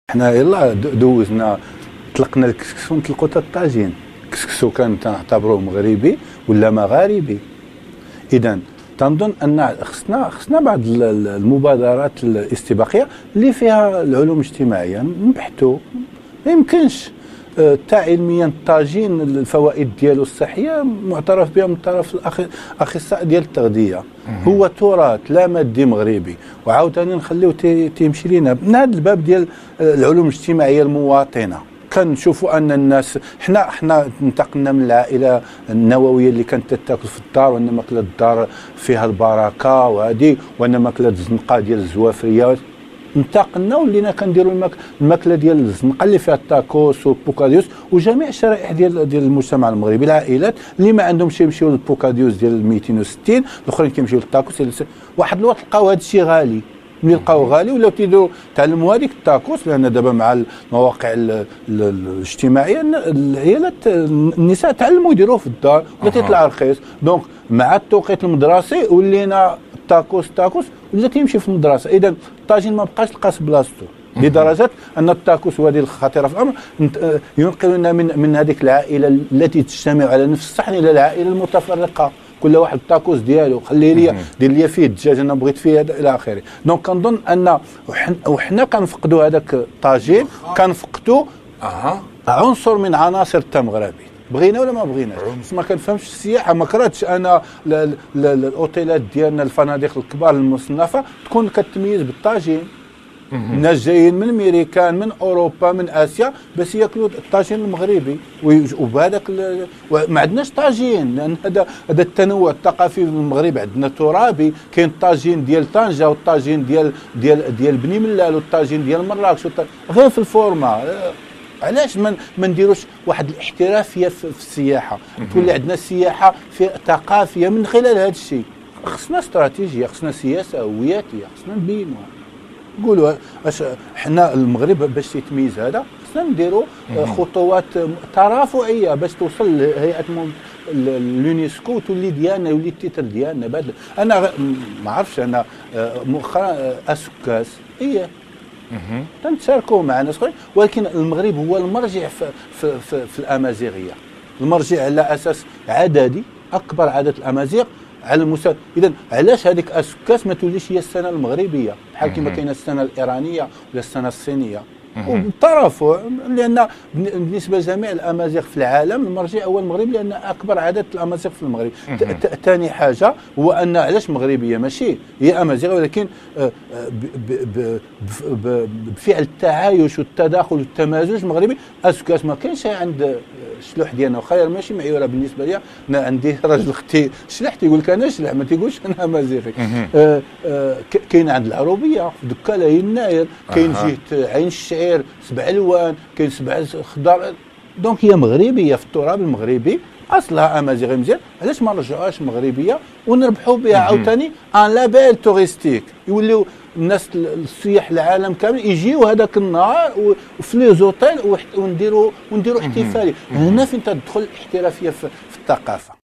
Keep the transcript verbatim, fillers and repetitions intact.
حنا يلا دوزنا طلقنا الكسكسو نطلقوا حتى الطاجين. الكسكسو كان تنعتبروه مغربي ولا مغاربي. اذا تنظن ان خصنا خصنا بعض المبادرات الاستباقيه اللي فيها العلوم الاجتماعيه نبحثوا. ما يمكنش حتى علميا الطاجين الفوائد ديالو الصحيه معترف بها من طرف الاخصائي ديال التغذيه. هو تراث لا مادي مغربي، وعاوتاني نخليو تيمشي لينا من هذا الباب ديال العلوم الاجتماعيه المواطنه. كنشوفوا ان الناس حنا حنا انتقلنا من العائله النوويه اللي كانت تاكل في الدار، وان ماكله الدار فيها البركه وهذه، وان ماكله الزنقه ديال الزوافريه. انتقلنا ولينا كنديروا الماك... الماكله ديال الزنقه اللي فيها التاكوس والبوكاديوس وجميع الشرائح ديال ديال المجتمع المغربي. العائلات اللي ما عندهمش يمشيو للبوكاديوس ديال مئتين وستين، الاخرين كيمشيو للتاكوس. واحد الوقت لقاو هذا الشيء غالي، ملي لقاو غالي ولاو تيدوا تعلموا هذيك التاكوس، لان دابا مع المواقع الاجتماعيه العيالات النساء تعلموا يديروه في الدار ولا تيطلع رخيص. دونك مع التوقيت المدرسي ولينا التاكوس تاكوس ولا تيمشي في المدرسه. اذا الطاجين ما بقاش تلقى بلاصتو، لدرجه ان التاكوس وهذه الخطيره في الامر ينقلنا من من هذيك العائله التي تجتمع على نفس الصحن الى العائله المتفرقه، كل واحد التاكوس ديالو. خلي لي دير لي فيه الدجاج، انا بغيت فيه هذا الى اخره. دونك كنظن ان وحنا كنفقدوا هذاك الطاجين، كنفقدوا عنصر من عناصر التمغربي، بغينا ولا ما بغيناش. ما كنفهمش السياحه، ما كرهتش انا الاوتيلات ديالنا الفنادق الكبار المصنفه تكون كتميز بالطاجين. الناس جايين من امريكان من اوروبا من اسيا باش ياكلوا الطاجين المغربي، وبهذاك ما عندناش طاجين، لان هذا هذا التنوع الثقافي في المغرب عندنا ترابي. كاين الطاجين ديال طنجه والطاجين ديال ديال ديال بني ملال والطاجين ديال مراكش غير في الفورما. علاش ما ما نديروش واحد الاحترافيه في السياحه، تولي عندنا السياحه في ثقافيه من خلال هذا الشيء. خصنا استراتيجيه، خصنا سياسه هوياتيه، خصنا نبينوها. نقولوا اش حنا المغرب باش يتميز هذا خصنا نديروا خطوات ترافعيه باش توصل لهيئه اليونسكو وتولي ديالنا، يولي التيتر ديالنا. بعد انا ما عرفتش، انا مؤخرا اسكاس هي تنشاركوا مع ناس اخرين، ولكن المغرب هو المرجع في في في, في الامازيغيه، المرجع على اساس عددي، اكبر عدد الامازيغ على المستوى. اذا علاش هذيك اسكاس ما توليش هي السنه المغربيه بحال كما كاينه السنه الايرانيه ولا السنه الصينيه؟ وبالترافع، لان بالنسبه لجميع الامازيغ في العالم المرجع هو المغرب، لان اكبر عدد الامازيغ في المغرب. ثاني حاجه هو ان علاش مغربيه ماشي هي امازيغ، ولكن بفعل التعايش والتداخل والتمازج المغربي. اسكاس ما كاينش عند الشلوح ديالنا، وخا ماشي معيوره بالنسبه لي. انا عندي راجل اختي شلح تيقول لك انا شلح، ما تيقولش انا امازيغي. آه آه كاين عند العروبيه في دكاله يناير، كاين جهه عين الشعير سبع الوان، كاين سبع خضار. دونك هي مغربيه في التراب المغربي، اصلها امازيغي مزيان. علاش ما نرجعوهاش مغربيه ونربحوا بها عاوتاني ان لابيل توريستيك، يوليو الناس السياح العالم كامل يجيو هذاك النهار وفي لي زوتيل ونديروا ونديروا احتفاليه. هنا فين تدخل الاحترافيه في الثقافه.